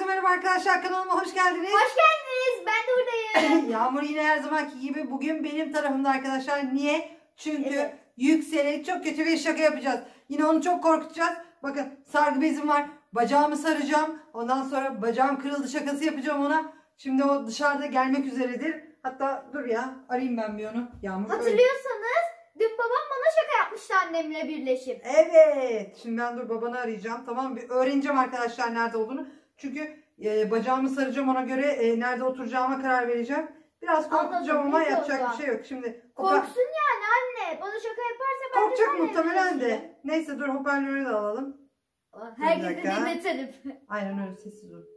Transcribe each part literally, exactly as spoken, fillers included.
merhaba arkadaşlar, kanalıma hoş geldiniz. Hoş geldiniz. Ben de buradayım. Yağmur yine her zamanki gibi bugün benim tarafımda arkadaşlar. Niye? Çünkü Evet. Yüksel'e çok kötü bir şaka yapacağız. Yine onu çok korkutacağız. Bakın sargı bezim var. Bacağımı saracağım. Ondan sonra bacağım kırıldı şakası yapacağım ona. Şimdi o dışarıda gelmek üzeredir. Hatta dur ya, arayayım ben bir onu. Yağmur. Hatırlıyorsanız dün babam bana şaka yapmıştı annemle birleşip. Evet. Şimdi ben dur babanı arayacağım. Tamam mı? Bir öğreneceğim arkadaşlar nerede olduğunu. Çünkü e, bacağımı saracağım, ona göre e, nerede oturacağıma karar vereceğim. Biraz korkutacağım ama yapacak bir şey yok. Şimdi korksun yani anne. Bana şaka yaparsa ben korkacak de muhtemelen de. Neyse dur, hoparlörü de alalım. Herkese dinletelim. Aynen öyle, sessiz ol.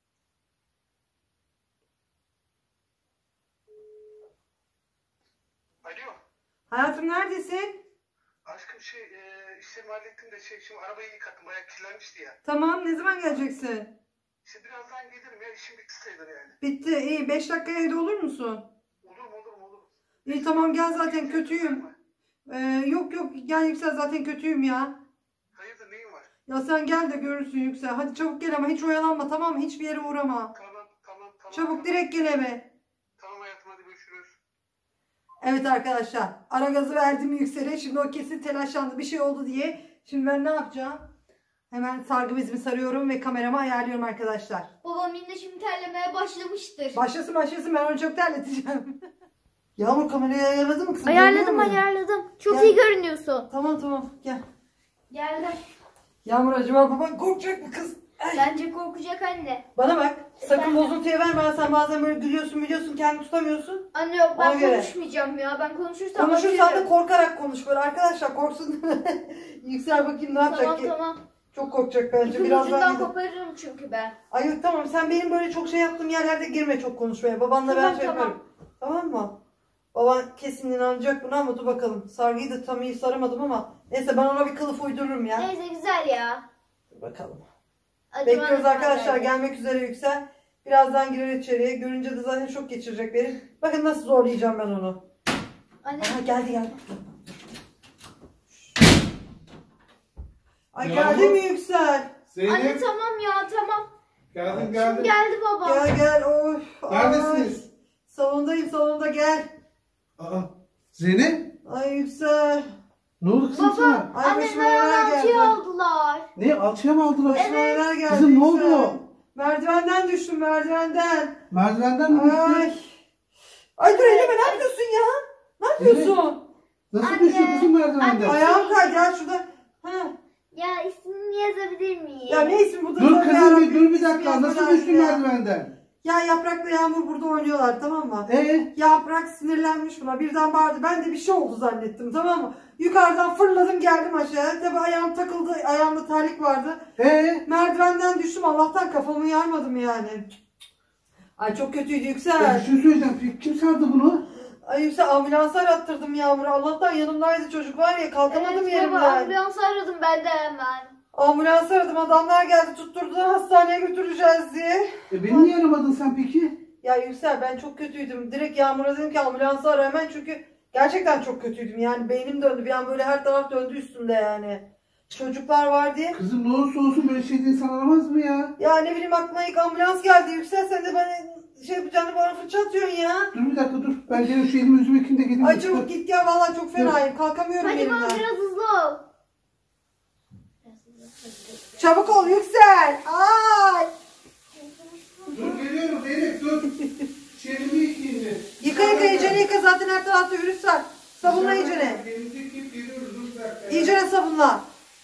Alo. Hayatım neredesin? Aşkım şey e, işlerimi hallettim de şey şimdi arabayı yıkattım, bayağı kirlenmişti ya. Tamam, ne zaman geleceksin? İşte birazdan gelirim ya, işim bitti sayılır yani. Bitti, iyi. beş dakikaya evde olur musun? Olur mu olur mu olur. İyi tamam, gel zaten kötüyüm. Ee, yok yok gel Yüksel, zaten kötüyüm ya. Hayırdır, neyin var? Ya sen gel de görürsün Yüksel. Hadi çabuk gel ama hiç oyalanma, tamam mı? Hiçbir yere uğrama. Tamam tamam tamam. Çabuk tamam. direkt gel eve. Tamam hayatım, hadi görüşürüz. Evet arkadaşlar, ara gazı verdim Yüksel'e. Şimdi o kesin telaşlandı, bir şey oldu diye. Şimdi ben ne yapacağım? Hemen sargı bezimi sarıyorum ve kameramı ayarlıyorum arkadaşlar. Babam yine şimdi terlemeye başlamıştır. Başlasın başlasın, ben onu çok terleteceğim. Yağmur, kamerayı ayarladın mı kızım? Ayarladım Görüyor musun? ayarladım. Çok Gel. iyi görünüyorsun. Tamam tamam gel. Geldim. Yağmur, acaba baban korkacak mı kız? Ay. Bence korkacak anne. Bana bak, sakın Efendim? bozuntuya verme. Sen bazen böyle gülüyorsun biliyorsun, kendini tutamıyorsun. Anne yok, Ona ben göre. konuşmayacağım ya. Ben konuşursam Konuşursan da bakıyorum. korkarak konuş böyle arkadaşlar, korksun. Yüksel bakayım ne yapacak Tamam ki? tamam. Çok korkacak bence. İpin Birazdan ucundan gidin. koparırım çünkü ben. Ay yok tamam, sen benim böyle çok şey yaptığım yerlerde girme çok konuşmaya. Babanla Tamam, ben şey tamam. yaparım. Tamam mı? Baban kesin inanacak buna ama dur bakalım. Sargıyı da tam iyi saramadım ama neyse, ben ona bir kılıf uydururum ya. Neyse güzel ya. Dur bakalım. Acaba Bekliyoruz ne arkadaşlar, kadar? gelmek üzere Yüksel. Birazdan girer içeriye. Görünce de zaten şok geçirecek beni. Bakın nasıl zorlayacağım ben onu. Anne. Aha geldi geldi. Ay Yağmur. geldi mi Yüksel? Zeynep. Anne tamam ya tamam. Geldim Şimdi geldim. geldi baba. Gel gel. Of. Neredesiniz? Ay. Salondayım, salonda gel. Aa, Zeynep. Ay Yüksel. Ne oldu kızım Baba. sana? Ay Anne başıma neler ayağını geldi. altıya aldılar. Ne, alçıya mı aldılar? Başıma neler geldi Kızım, ne Yüksel. oldu? Merdivenden düştüm, merdivenden. Merdivenden mi Ay. düştün? Ay dur elime, ne yapıyorsun ya? Ne yapıyorsun? Nasıl Anne. düştün kızım merdivenden? Anne. Ayağım kaydı ya şurada. Ha. Ya ismini yazabilir miyim? Ya ne ismi bu? Dur kızım bir dur bir İsmi dakika. Nasıl yazmadan düştün ya. merdivenden? Ya Yaprak'la Yağmur burada oynuyorlar, tamam mı? Ee? Yaprak sinirlenmiş buna, birden bağırdı. Ben de bir şey oldu zannettim, tamam mı? Yukarıdan fırladım geldim aşağıya. Tabi ayağım takıldı, ayağımda terlik vardı. Ee? Merdivenden düştüm, Allah'tan kafamı yarmadım yani. Ay çok kötüydü Ya Yüksel. bir şey söyleyeceğim. Peki kim sardı bunu? Ay Yüksel, ambulansa arattırdım Yağmur'u. Allah'tan yanımdaydı çocuk var ya, kalkamadım Evet baba, yerimden. ambulans aradım ben de hemen. Ambulans aradım, adamlar geldi, tutturdular hastaneye götüreceğiz diye. E beni niye aramadın sen peki? Ya Yüksel, ben çok kötüydüm. Direkt Yağmur'a dedim ki ambulansı ara hemen, çünkü gerçekten çok kötüydüm. Yani beynim döndü. Bir an böyle her taraf döndü üstümde yani. Çocuklar var diye. Kızım ne olursa olsun böyle şeyde insan aramaz mı ya? Ya ne bileyim, aklıma ilk ambulans geldi. Yüksel, sen de bana şey yapacağını, bana fırça atıyorsun ya. Dur bir dakika dur. Ben gene şu elimi yüzümü yıkayayım da geleyim. Ay çabuk git gel, vallahi çok fenayım. Kalkamıyorum Hadi baba yerimden. biraz hızlı ol. Çabuk ol Yüksel. Ay. Dur geliyorum Zeynep dur. Şu elimi yıkayayım bir. Yıka yıka, iyicene yıka, zaten her tarafta virüs var. Sabunla iyicene. Elimizi yıkayıp geliyoruz dur bir dakika. İyicene sabunla.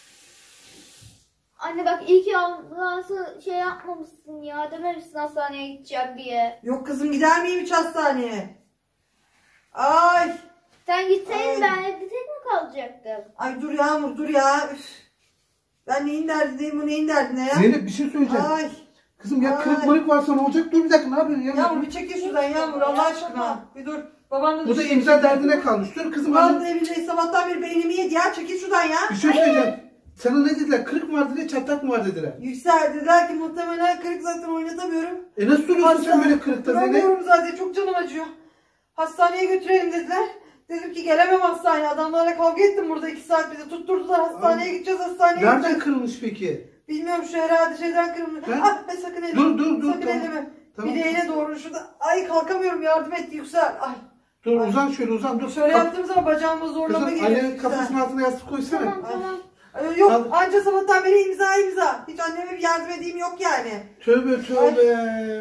Anne bak iyi ki ambulansı şey yapmamışsın ya. Dememişsin hastaneye gideceğim diye. Yok kızım, gider miyim hiç hastaneye? Ay. Sen gitseydin Ay. ben evde tek mi kalacaktım? Ay dur Yağmur dur ya. Üf. Ben neyin derdindeyim, bu neyin derdine ya? Zeynep bir şey söyleyeceğim. Ay. Kızım ya Ay. kırık mırık varsa ne olacak? Dur bir dakika, ne yapıyorsun ya? Yağmur bir çekil şuradan Yağmur, Allah aşkına. Bir dur. Babanla Bu da imza derdine kalmış. Dur kızım. Babanın ben- evinde sabahtan beri beynimi yedi ya. Çekil şuradan ya. Bir şey söyleyeceğim. Sana ne dediler? Kırık mı var dediler, çatlak mı var dediler. Yüksel dediler ki muhtemelen kırık, zaten oynatamıyorum. E nasıl duruyorsun sen böyle kırıkta Zeynep? Duramıyorum zaten, çok canım acıyor. Hastaneye götürelim dediler. Dedim ki gelemem hastaneye. Adamlarla kavga ettim burada iki saat, bizi tutturdular. Hastaneye gideceğiz, hastaneye Nereden gideceğiz. kırılmış peki? Bilmiyorum şu herhalde şeyden kırılmış. Ben- Ah be sakın elime. Dur, dur, dur, Sakın tamam. elime. Tamam. Bileğine doğru şurada. Ay kalkamıyorum yardım et Yüksel. Ay. Dur Ay. uzan şöyle uzan dur. Şöyle Kalk. yaptığım zaman bacağıma zorlama Kızım geliyor. annenin Yüksel. kafasının altına yastık koysana. Tamam tamam. Ay, yok Kaldır. anca sabahtan beri imza imza. Hiç anneme bir yardım edeyim yok yani. Tövbe tövbe.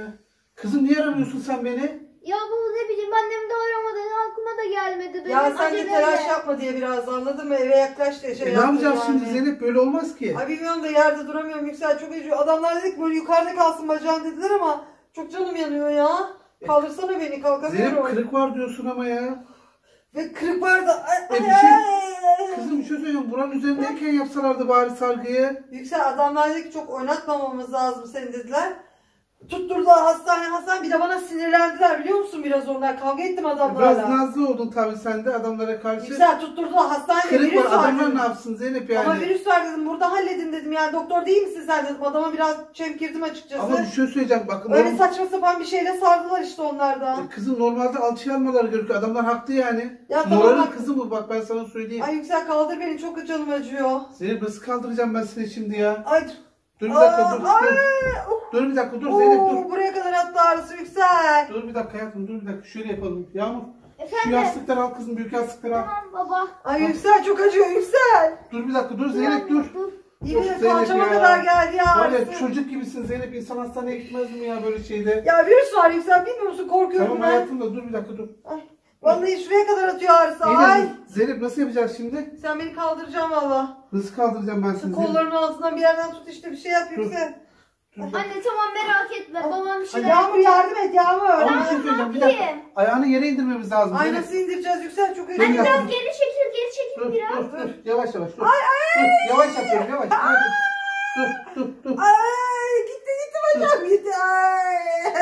Kızım niye aramıyorsun sen beni? Ya bu ne bileyim annem de aramadan aklıma da gelmedi. Benim Ya sen de aceleyle. telaş yapma diye biraz anladın mı? Eve yaklaş diye şey E, ne yaptım yapacağız yani. şimdi Zeynep böyle olmaz ki. Ay bilmiyorum da yerde duramıyorum Yüksel çok acıyor. Adamlar dedik böyle yukarıda kalsın bacağın dediler ama çok canım yanıyor ya. Kaldırsana beni kalkamıyorum. Zeynep kırık var diyorsun ama ya. Ve kırık var da. Ay, E, ay, bir şey- ay. Kızım bir şey söyleyeyim. Buranın üzerindeyken yapsalardı bari sargıyı. Yüksel adamlar dedi ki çok oynatmamamız lazım seni dediler. Tutturdular hastane hastane bir de bana sinirlendiler biliyor musun biraz onlar kavga ettim Biraz adamlarla. nazlı oldun tabii sen de adamlara karşı. Yüksel tutturdular hastanede Kırık virüs var var adamlar dedim. ne yapsın Zeynep yani. Ama virüs var dedim burada halledin dedim yani doktor değil misin sen dedim adama biraz çemkirdim açıkçası. Ama bir şey söyleyeceğim bakın. Öyle norm- saçma sapan bir şeyle sardılar işte onlar da. E, Kızım normalde alçıya almaları gerekiyor. Adamlar haklı yani. Ya tamam, Moralin haklı. kızım bu bak ben sana söyleyeyim. Ay Yüksel kaldır beni çok canım acıyor. Zeynep nasıl kaldıracağım ben seni şimdi ya? Ay Dur bir dakika Aa, dur. ay, Dur. oh, Dur bir dakika dur Zeynep dur. oo, buraya kadar attı ağrısı Yüksel. Dur bir dakika hayatım dur bir dakika şöyle yapalım. Yağmur şu Efendim. yastıkları al kızım büyük yastıkları al. Tamam baba. Ay Yüksel çok acıyor Yüksel. Dur bir dakika dur Zeynep dur. Dur. Yemin Of, ederim Zeynep kalçama ya. kadar geldi ya Var ağrısı. ya çocuk gibisin Zeynep insan hastaneye gitmez mi ya böyle şeyde? Ya virüs var Yüksel bilmiyor musun korkuyorum Tamam ben. hayatım da dur bir dakika dur. Ay, vallahi şuraya kadar atıyor ağrısı. İyi de Ay Zeynep nasıl yapacağız şimdi? sen beni kaldıracaksın valla. Nasıl kaldıracağım ben Şu seni Zeynep? kollarımın altından bir yerden tut işte bir şey yap Dur. Yüksel. Dur, dur. Anne tamam merak etme. Babam bir şeyler Yağmur yardım et Yağmur. Ama bir şey söyleyeceğim bir dakika. yapayım? Ayağını yere indirmemiz lazım. Ay Zeynep. nasıl indireceğiz Yüksel çok Dur, acıyor. bir dakika. Biraz geri çekil geri çekil Dur biraz. dur dur yavaş yavaş dur. Ay ay. Dur, yavaş yapıyorum yavaş. yavaş. Dur dur dur. Ay gitti gitti bacağım gitti. Ay.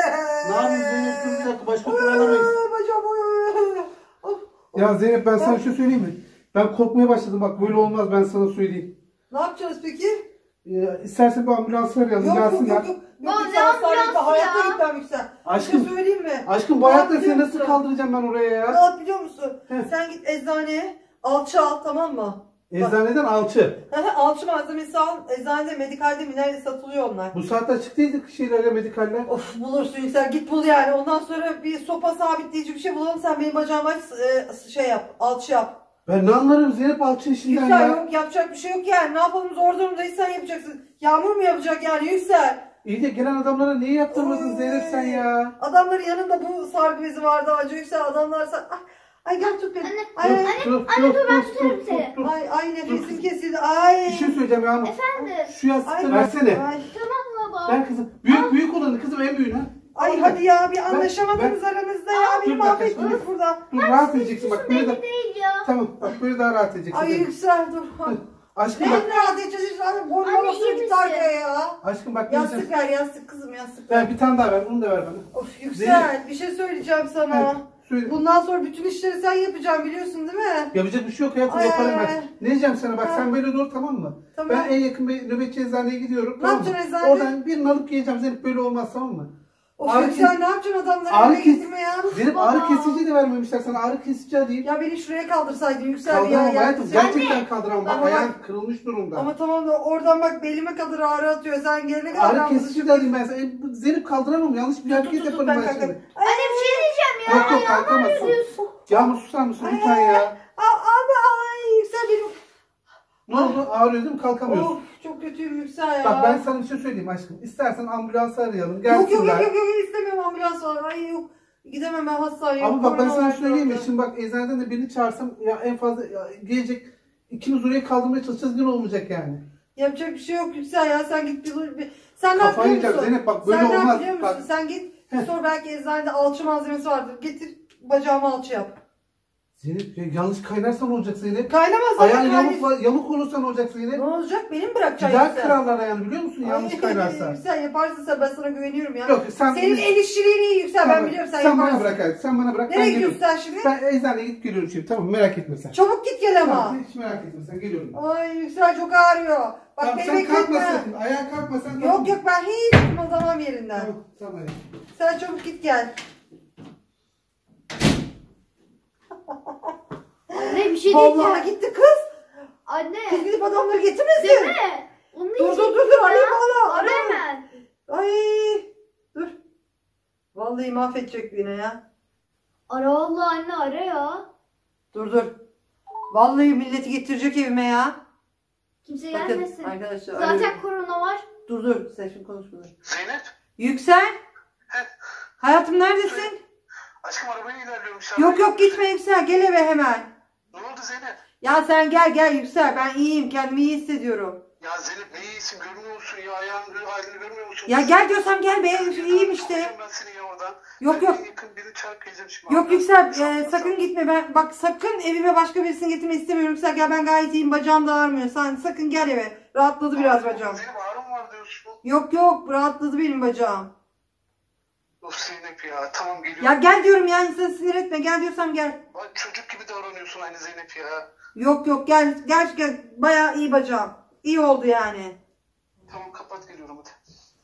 Ne yapıyorsun Zeynep dur bir dakika başka kullanamayız. Ay, bacağım oy. Of. Ya Zeynep ben sana bir şey söyleyeyim mi? Ben korkmaya başladım bak böyle olmaz ben sana söyleyeyim. Ne yapacağız peki? Ee, istersen bir ambulans arayalım Yok yok gelsinler. yok yok. Baba, Yok ne Yüksel hastanede ambulansı hayatta ya? gitmem Yüksel. Aşkım. Bir şey söyleyeyim mi? Aşkım bu Ne hayatta yapıyor seni nasıl musun? kaldıracağım ben oraya Ne ya? yap biliyor musun? Heh. Sen git eczaneye alçı al tamam mı? Eczaneden alçı. Alçı malzemesi al. Eczanede, medikalde mi nerede satılıyor onlar. Bu saatte açık değildi şeylerle medikaller. Of bulursun Yüksel git bul yani. Ondan sonra bir sopa sabitleyici bir şey bulalım. Sen benim bacağıma e, şey yap. Alçı yap. Ben ne anlarım Zeynep alçı işinden Yüksel ya. yok yapacak bir şey yok yani. Ne yapalım zor durumdayız sen yapacaksın. Yağmur mu yapacak yani Yüksel? İyi de gelen adamlara niye yaptırmadın Zeynep sen ya? Adamların yanında bu sargı bezi vardı acı Yüksel. Adamlar sen... Ay, ay gel tut beni. Anne, Ay, Dur, ay, Anne, dur, anne, dur, dur, ben dur, tutarım dur, seni. dur, dur. ay, ay nefesim kesildi. Ay. Bir şey söyleyeceğim Yağmur. Efendim. Şu yastıkları Ay, versene. Ay. Tamam baba. Ver kızım. Büyük büyük olanı kızım en büyüğünü. ha. Ay Al hadi ya bir Ben- anlaşamadınız aranızda ya. Dur, Beni bir dakika, mahvettiniz dur. burada. Dur rahat edeceksin bak böyle de. Belli değil ya. Tamam bak böyle daha rahat edeceksin. Ay Zeynep. Yüksel dur. Aşkım Ne bak. rahat edeceğiz işte. Hani boynuma Anne, iyi basıyor misin? git arkaya ya. Aşkım bak. Yastık vereceğim. ver yastık kızım yastık ver. Ver bir tane daha ver. Bunu da ver bana. Of Yüksel bir şey söyleyeceğim sana. Evet, söyle. Bundan sonra bütün işleri sen yapacaksın biliyorsun değil mi? Yapacak bir şey yok hayatım Ay, yaparım ay, ben. ay. Ne diyeceğim sana bak Ha. sen böyle dur tamam mı? Tamam. Ben en yakın bir nöbetçi eczaneye gidiyorum. Ne tamam mı? yapacaksın eczanede? Oradan birini alıp geleceğim. Zeynep böyle olmaz tamam mı? Of Ağrı Yüksel kes- ne yapacaksın adamları Ağrı eve kes- getirme ya. Zeynep Baba. ağrı kesici de vermemişler sana. Ağrı kesici alayım. Ya beni şuraya kaldırsaydın Yüksel bir Kaldıramam ya. hayatım. ya. Gerçekten kaldıramam. Bak Ama ayağım kırılmış durumda. Ama tamam da oradan bak belime kadar ağrı atıyor. Sen gelene kadar Ağrı yalnız- kesici de alayım ben sana. E, Zeynep kaldıramam. Yanlış bir hareket Tut, tut, tut, yaparım ben ben kalkarım. şimdi. Anne bir şey diyeceğim ya. Yok yok kalkamazsın. Yağmur susar mısın lütfen ya? Aa, ama ay Yüksel benim. Ne oldu? Ağrıyor değil mi? Kalkamıyorsun. Of çok kötüyüm Yüksel ya. Bak ben sana bir şey söyleyeyim aşkım. İstersen ambulansı arayalım. Yok Gelsinler. yok yok yok yok istemiyorum ambulans var. Ay yok. Gidemem ben hastaneye. Ama bak ben Korona sana var söyleyeyim mi? zaten. Şimdi bak eczaneden de birini çağırsam ya en fazla ya, gelecek ikimiz oraya kaldırmaya çalışacağız gün olmayacak yani. Yapacak bir şey yok Yüksel ya. Sen git bir... bir- Sen ne Kafayı yapıyor yiyeceğim musun? Zeynep, bak böyle Sen ne olmaz. biliyor musun? Bak. Sen git bir sor belki eczanede alçı malzemesi vardır. Getir bacağıma alçı yap. Zeynep ya, yanlış kaynarsa ne olacak Zeynep? Kaynamaz zaten. Ayağın kaynar- yamuk, yamuk olursa ne olacak Zeynep? Ne olacak? Benim Bir bırakacaksın daha Yüksel. kırarlar ayağını biliyor musun yanlış Ay, kaynarsa? Yüksel yaparsın sen ben sana güveniyorum ya. Yok sen Senin el işçiliğin iyi Yüksel Tamam, ben biliyorum sen, sen yaparsın. bana bırak hadi. Sen bana bırak ben Nereye geliyorum. gidiyorsun sen şimdi? Ben eczaneye gidip geliyorum şimdi tamam merak etme sen. Çabuk git gel ama. Tamam, hiç merak etme sen geliyorum. Ay Yüksel çok ağrıyor. Bak Tamam beni sen kalkma bekletme. sakın. Ayağa kalkma sen. Yok yok ben hiç kımıldamam yerinden. Tamam tamam. hadi. Sen çabuk git gel. Anne bir şey Vallahi diyeceğim. gitti kız. Anne. Kız gidip adamları getirmesin. Değil mi? Onu Dur dur dur dur arayayım valla. Ara Arayayım. hemen. Ay dur. Vallahi mahvedecek yine ya. Ara Allah anne ara ya. Dur dur. Vallahi milleti getirecek evime ya. Kimse Bakın gelmesin. arkadaşlar. Zaten arıyorum. korona var. Dur dur. Sen şimdi konuşma. dur. Zeynep. Yüksel. Heh. Hayatım neredesin? Aşkım arabaya ilerliyorum şu an. Yok yok gitme Yüksel. Gel eve hemen. Ne oldu Zeynep? Ya sen gel gel Yüksel. Ben iyiyim. Kendimi iyi hissediyorum. Ya Zeynep ne iyisin görmüyor musun ya? Ayağın halini görmüyor musun? Ya gel diyorsam gel be. Ya, İyiyim işte. kovacağım ben seni ya oradan. Yok, Ben yok. en yakın birini çağırıp geleceğim şimdi. Yok Oradan. Yüksel Şu an- e, sakın gitme. Ben bak sakın evime başka birisini getirme istemiyorum. Yüksel gel ben gayet iyiyim. Bacağım da ağrımıyor. Sen sakın gel eve. Rahatladı biraz bacağım. Zeynep ağrım var diyorsun. Yok yok rahatladı benim bacağım. Of Zeynep ya tamam geliyorum. Ya gel diyorum ya insan sinir etme. Gel diyorsam gel. Ay, çocuk gibi davranıyorsun aynı Zeynep ya. Yok yok gel gel gel. Bayağı iyi bacağım. İyi oldu yani. Tamam kapat geliyorum hadi.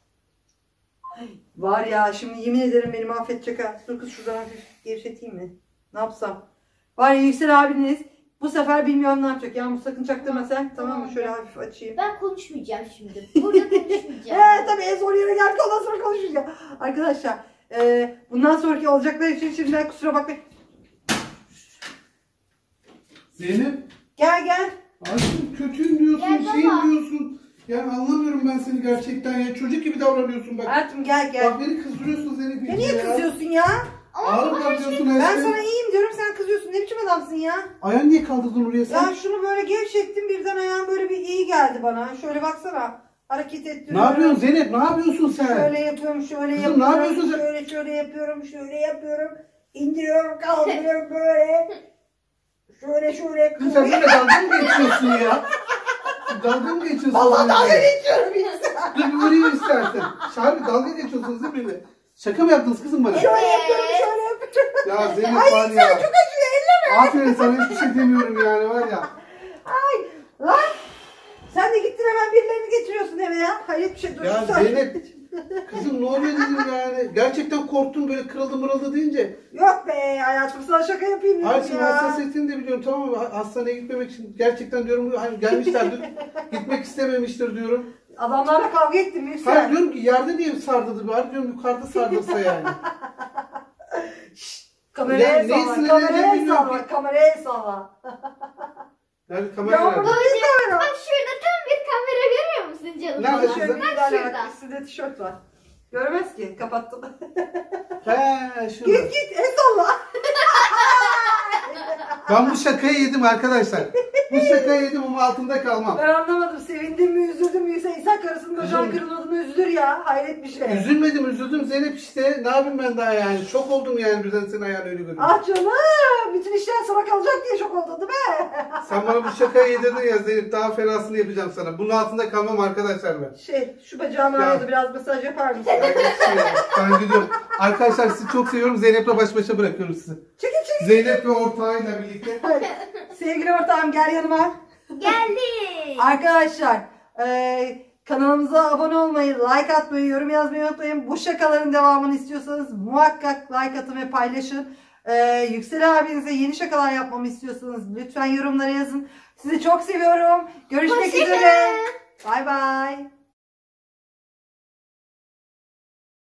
Var ya şimdi yemin ederim beni mahvedecek ha. Dur kız şuradan hafif gevşeteyim mi? Ne yapsam? Var ya Yüksel abiniz bu sefer bilmiyorum ne yapacak. Yağmur sakın çaktırma sen. Tamam mı? Şöyle hafif açayım. Ben konuşmayacağım şimdi. Burada konuşmayacağım. He tabii en zor yere geldik ondan sonra konuşacağız. Arkadaşlar e, bundan sonraki olacaklar için şimdiden kusura bakmayın. Zeynep. Gel gel. Aşkım kötüyüm diyorsun, Gel şeyim baba. diyorsun. Yani anlamıyorum ben seni gerçekten ya. Çocuk gibi davranıyorsun bak. Hayatım gel gel. Bak beni kızdırıyorsun Zeynep. Ya iyice niye ya. kızıyorsun ya? Ağır kaldırıyorsun Ben aşkım. sana iyiyim diyorum sen kızıyorsun. Ne biçim adamsın ya? Ayağını niye kaldırdın oraya sen? Ya şunu böyle gevşettim birden ayağım böyle bir iyi geldi bana. Şöyle baksana. Hareket ettiriyorum. Ne yapıyorsun Zeynep? Ne yapıyorsun sen? Şöyle yapıyorum, şöyle Kızım, ne yapıyorum. yapıyorsun sen? Şöyle şöyle yapıyorum, şöyle yapıyorum. İndiriyorum, kaldırıyorum böyle. Şöyle şöyle. Kızım sen benimle dalga mı geçiyorsun ya? Dalga mı geçiyorsun? Vallahi dalga benimle? geçiyorum insan. Dur bir vurayım istersen. Şahane dalga geçiyorsunuz değil mi benimle? Şaka mı yaptınız kızım bana? Şöyle yapıyorum, şöyle yapıyorum. Ya Zeynep Ay var insan ya. çok acıyor, elleme. Aferin sana hiçbir şey demiyorum yani var ya. Ay lan. Sen de gittin hemen birilerini getiriyorsun eve ya. Hayret bir şey. Dur, Ya sen- Zeynep kızım ne oluyor dedim yani. Gerçekten korktum böyle kırıldı mırıldı deyince. Yok be hayatım sana şaka yapayım dedim Hayır şimdi ya. hassasiyetini de biliyorum tamam mı? Hastaneye gitmemek için gerçekten diyorum hani gelmişlerdir. Gitmek istememiştir diyorum. Adamlarla kavga ettim Yüksel. Hayır diyorum ki yerde niye sardırdı bari diyorum yukarıda sardırsa yani. Kameraya Ya, neyi salla, sinirleneceğimi kameraya bilmiyorum salla, ki. kameraya salla. Yani kamera Ya nerede? burada bir kamera. Bak şurada tam bir kamera görüyor musun canım? Nerede Bak kızım? Şöyle bir Bak tane şurada. bak, üstünde tişört var. Görmez ki, kapattım. He şurada. Git git, el salla. Ben bu şakayı yedim arkadaşlar. Bu şakayı yedim ama altında kalmam. Ben anlamadım, sevindim mi, üzüldüm mü? İnsan, insan karısının bacağı kırılmadığını üzülür ya. Hayret bir şey. Üzülmedim üzüldüm Zeynep işte. Ne yapayım ben daha yani. Şok oldum yani birden senin ayağını öyle görünce. Ah canım, bütün işler sana kalacak diye şok oldun değil mi? Sen bana bu şakayı yedirdin ya Zeynep. Daha fenasını yapacağım sana. Bunun altında kalmam arkadaşlar ben. Şey, şu bacağım Ya. ağrıdı, biraz masaj yapar mısın? Ben, şey, ben gidiyorum. Arkadaşlar sizi çok seviyorum. Zeynep'le baş başa bırakıyorum sizi. Çekil çekil. Zeynep ve ortağıyla birlikte. Sevgili ortağım gel yanıma. Geldi. Arkadaşlar e, kanalımıza abone olmayı, like atmayı, yorum yazmayı unutmayın. Bu şakaların devamını istiyorsanız muhakkak like atın ve paylaşın. E, Yüksel abinize yeni şakalar yapmamı istiyorsanız lütfen yorumlara yazın. Sizi çok seviyorum. Görüşmek Hoşça üzere. kalın. Bay bay.